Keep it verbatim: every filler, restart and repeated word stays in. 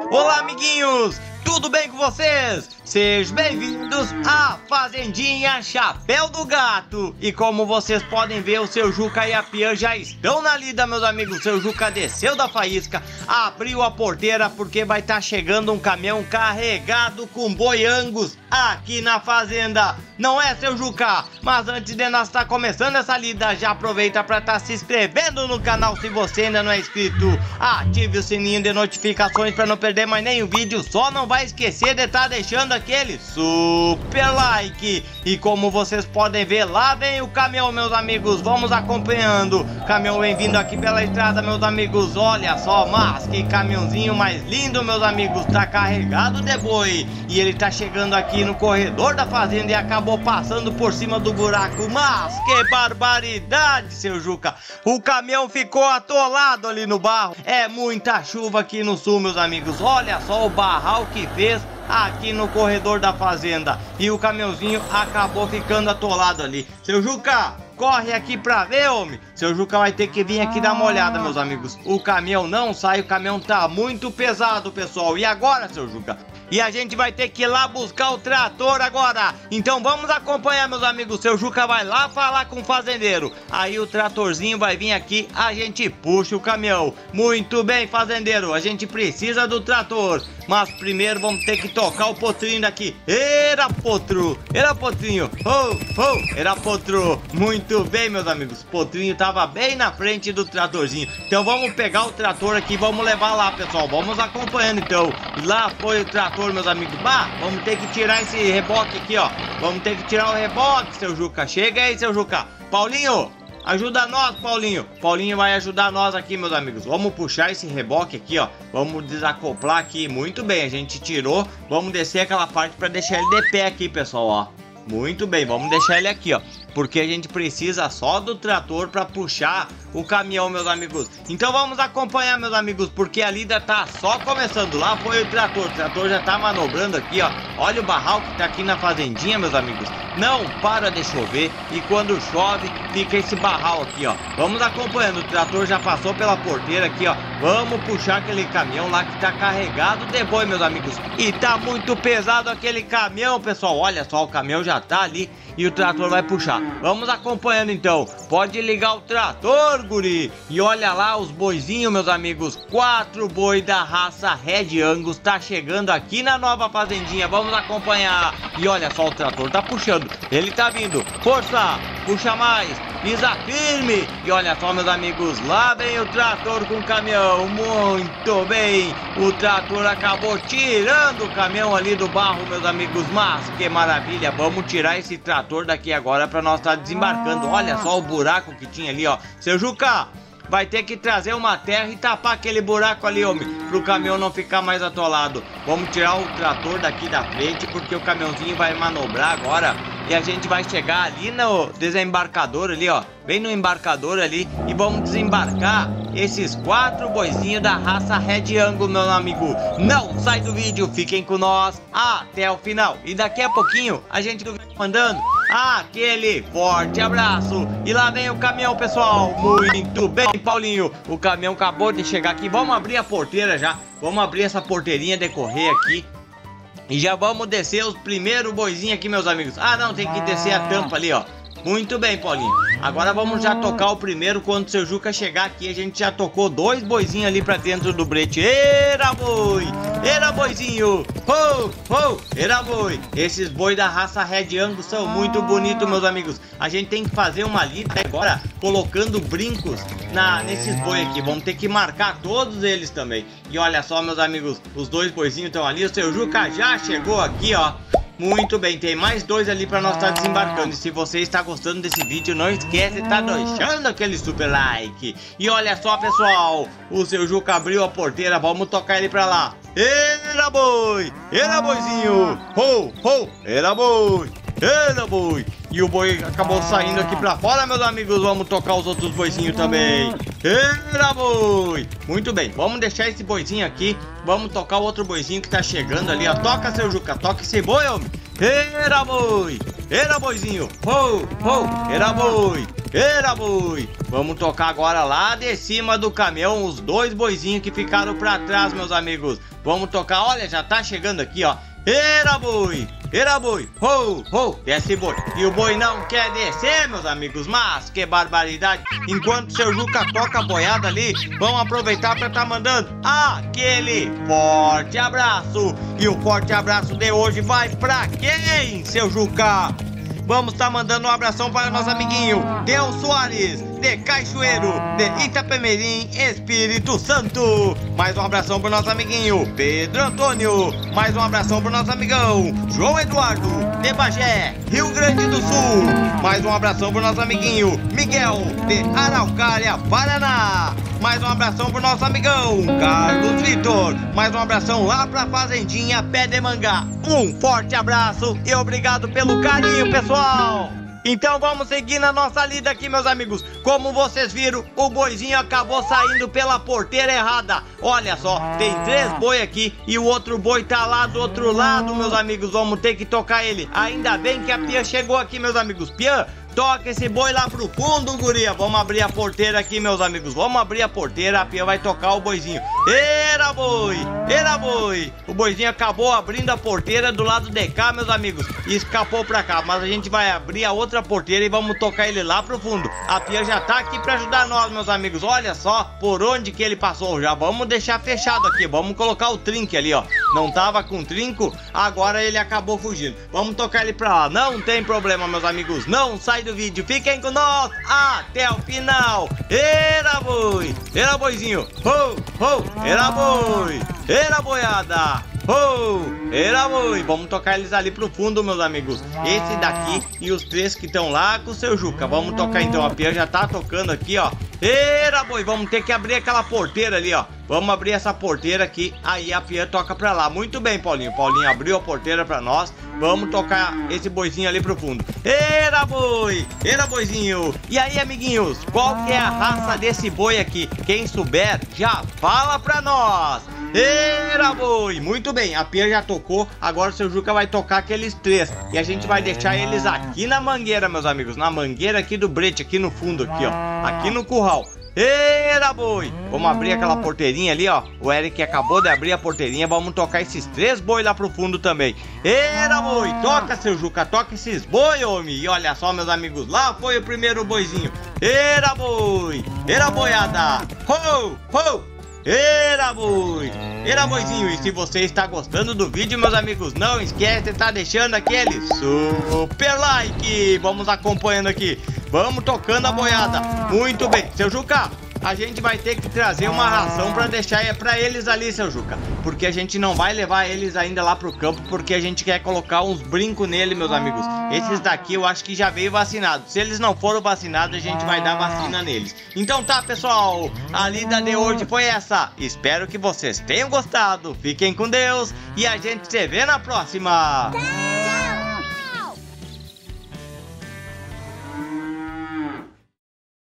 Olá, amiguinhos! Tudo bem com vocês? Sejam bem-vindos à Fazendinha Chapéu do Gato. E como vocês podem ver, o seu Juca e a Pian já estão na lida, meus amigos. O seu Juca desceu da faísca, abriu a porteira porque vai estar chegando um caminhão carregado com boi Angus aqui na fazenda. Não é, seu Juca? Mas antes de nós estar começando essa lida, já aproveita para estar se inscrevendo no canal se você ainda não é inscrito. Ative o sininho de notificações para não perder mais nenhum vídeo. Só não vai esquecer de estar deixando aquele super like. E como vocês podem ver, lá vem o caminhão, meus amigos. Vamos acompanhando. O caminhão vem vindo aqui pela estrada, meus amigos. Olha só, mas que caminhãozinho mais lindo, meus amigos. Tá carregado de boi. E ele tá chegando aqui no corredor da fazenda e acabou passando por cima do buraco. Mas que barbaridade, seu Juca. O caminhão ficou atolado ali no barro. É muita chuva aqui no sul, meus amigos. Olha só o barral que fez aqui no corredor da fazenda. E o caminhãozinho acabou ficando atolado ali. Seu Juca, corre aqui pra ver, homem. Seu Juca vai ter que vir aqui dar uma olhada, meus amigos. O caminhão não sai, o caminhão tá muito pesado, pessoal. E agora, seu Juca? E a gente vai ter que ir lá buscar o trator agora. Então vamos acompanhar, meus amigos. Seu Juca vai lá falar com o fazendeiro. Aí o tratorzinho vai vir aqui, a gente puxa o caminhão. Muito bem, fazendeiro, a gente precisa do trator. Mas primeiro vamos ter que tocar o potrinho daqui. Era potro, era potrinho. Oh, oh, era potro. Muito bem, meus amigos. O potrinho tava bem na frente do tratorzinho. Então vamos pegar o trator aqui, vamos levar lá, pessoal. Vamos acompanhando então. Lá foi o trator, meus amigos. Bah, vamos ter que tirar esse reboque aqui, ó. Vamos ter que tirar o reboque, seu Juca. Chega aí, seu Juca. Paulinho, ajuda nós, Paulinho. Paulinho vai ajudar nós aqui, meus amigos. Vamos puxar esse reboque aqui, ó. Vamos desacoplar aqui. Muito bem, a gente tirou. Vamos descer aquela parte para deixar ele de pé aqui, pessoal, ó. Muito bem, vamos deixar ele aqui, ó. Porque a gente precisa só do trator para puxar o caminhão, meus amigos. Então vamos acompanhar, meus amigos, porque a lida tá só começando. Lá foi o trator, o trator já tá manobrando aqui, ó. Olha o barral que tá aqui na fazendinha, meus amigos. Não para de chover e quando chove fica esse barral aqui, ó. Vamos acompanhando, o trator já passou pela porteira aqui, ó. Vamos puxar aquele caminhão lá que tá carregado de boi, meus amigos. E tá muito pesado aquele caminhão, pessoal. Olha só, o caminhão já tá ali e o trator vai puxar. Vamos acompanhando então. Pode ligar o trator, guri. E olha lá os boizinhos, meus amigos. Quatro boi da raça Red Angus tá chegando aqui na nova fazendinha. Vamos acompanhar. E olha só, o trator tá puxando. Ele tá vindo. Força, puxa mais, pisa firme. E olha só, meus amigos, lá vem o trator com o caminhão. Muito bem. O trator acabou tirando o caminhão ali do barro, meus amigos. Mas que maravilha. Vamos tirar esse trator daqui agora para nós estar desembarcando. Olha só o buraco que tinha ali, ó. Seu Juca, vai ter que trazer uma terra e tapar aquele buraco ali, homem, pro caminhão não ficar mais atolado. Vamos tirar o trator daqui da frente, porque o caminhãozinho vai manobrar agora. E a gente vai chegar ali no desembarcador ali, ó. Bem no embarcador ali. E vamos desembarcar esses quatro boizinhos da raça Red Angus, meu amigo. Não sai do vídeo, fiquem com nós até o final. E daqui a pouquinho a gente vai mandando aquele forte abraço. E lá vem o caminhão, pessoal. Muito bem, Paulinho. O caminhão acabou de chegar aqui. Vamos abrir a porteira já. Vamos abrir essa porteirinha de correr aqui. E já vamos descer os primeiros boizinhos aqui, meus amigos. Ah, não, tem que descer a tampa ali, ó. Muito bem, Paulinho. Agora vamos já tocar o primeiro. Quando o seu Juca chegar aqui, a gente já tocou dois boizinhos ali pra dentro do brete. Era boi! Era boizinho! Oh, oh, era boi! Esses boi da raça Red Angus são muito bonitos, meus amigos. A gente tem que fazer uma lida agora, colocando brincos na, nesses boi aqui. Vamos ter que marcar todos eles também. E olha só, meus amigos, os dois boizinhos estão ali. O seu Juca já chegou aqui, ó. Muito bem, tem mais dois ali para nós estar desembarcando. E se você está gostando desse vídeo, não esquece de estar deixando aquele super like. E olha só, pessoal, o seu Juca abriu a porteira, vamos tocar ele para lá. Era boi, era boizinho, ho, ho, era boi, era boi. E o boi acabou saindo aqui pra fora, meus amigos. Vamos tocar os outros boizinhos também. Era boi. Muito bem, vamos deixar esse boizinho aqui. Vamos tocar o outro boizinho que tá chegando ali, ó. Toca, seu Juca, toca esse boi, homem. Era boi! Era boizinho! Ho, ho! Era boi! Era boi! Vamos tocar agora lá de cima do caminhão os dois boizinhos que ficaram pra trás, meus amigos. Vamos tocar, olha, já tá chegando aqui, ó. Era boi! Era boi! Ho, ho! Desce boi! E o boi não quer descer, meus amigos, mas que barbaridade! Enquanto o seu Juca toca a boiada ali, vamos aproveitar para tá mandando aquele forte abraço! E o forte abraço de hoje vai pra quem, seu Juca? Vamos estar tá mandando um abração para nosso amiguinho Deus Soares, de Cachoeiro, de Itapemirim, Espírito Santo. Mais um abração para nosso amiguinho Pedro Antônio. Mais um abração para nosso amigão João Eduardo, de Bagé, Rio Grande do Sul. Mais um abração para nosso amiguinho Miguel, de Araucária, Paraná. Mais um abração pro nosso amigão Carlos Vitor. Mais um abração lá pra Fazendinha Pé de Mangá. Um forte abraço e obrigado pelo carinho, pessoal. Então vamos seguir na nossa lida aqui, meus amigos. Como vocês viram, o boizinho acabou saindo pela porteira errada. Olha só, tem três boi aqui e o outro boi tá lá do outro lado, meus amigos. Vamos ter que tocar ele. Ainda bem que a Pia chegou aqui, meus amigos. Pia, toca esse boi lá pro fundo, guria. Vamos abrir a porteira aqui, meus amigos. Vamos abrir a porteira, a Pia vai tocar o boizinho. Era boi, era boi. O boizinho acabou abrindo a porteira do lado de cá, meus amigos, e escapou pra cá. Mas a gente vai abrir a outra porteira e vamos tocar ele lá pro fundo. A Pia já tá aqui pra ajudar nós, meus amigos. Olha só por onde que ele passou. Já vamos deixar fechado aqui. Vamos colocar o trinque ali, ó. Não tava com trinco, agora ele acabou fugindo. Vamos tocar ele pra lá. Não tem problema, meus amigos. Não sai do vídeo. Fiquem com nós até o final. Era boi, era boizinho. Ho, ho, era boi, era boiada. Oh, era boi. Vamos tocar eles ali pro fundo, meus amigos. Esse daqui e os três que estão lá com o seu Juca. Vamos tocar então. A Pia já tá tocando aqui, ó. Era boi. Vamos ter que abrir aquela porteira ali, ó. Vamos abrir essa porteira aqui. Aí a Pia toca pra lá. Muito bem, Paulinho. Paulinho abriu a porteira pra nós. Vamos tocar esse boizinho ali pro fundo. Era boi, era boizinho. E aí, amiguinhos, qual que é a raça desse boi aqui? Quem souber, já fala pra nós. Era boi. Muito bem, a Pia já tocou. Agora o seu Juca vai tocar aqueles três. E a gente vai deixar eles aqui na mangueira, meus amigos. Na mangueira aqui do brete, aqui no fundo, aqui, ó. Aqui no curral. Era boi. Vamos abrir aquela porteirinha ali, ó. O Eric acabou de abrir a porteirinha. Vamos tocar esses três boi lá pro fundo também. Era boi. Toca, seu Juca. Toca esses boi, homem. E olha só, meus amigos. Lá foi o primeiro boizinho. Era boi. Era boiada. Ho, ho. Era boi, era boizinho. E se você está gostando do vídeo, meus amigos, não esquece de estar deixando aquele super like. Vamos acompanhando aqui. Vamos tocando a boiada. Muito bem, seu Juca, a gente vai ter que trazer uma ração para deixar para eles ali, seu Juca, porque a gente não vai levar eles ainda lá pro campo, porque a gente quer colocar uns brincos nele, meus amigos. Esses daqui eu acho que já veio vacinado. Se eles não foram vacinados, a gente vai dar vacina neles. Então tá, pessoal, a lida de hoje foi essa. Espero que vocês tenham gostado. Fiquem com Deus e a gente se vê na próxima.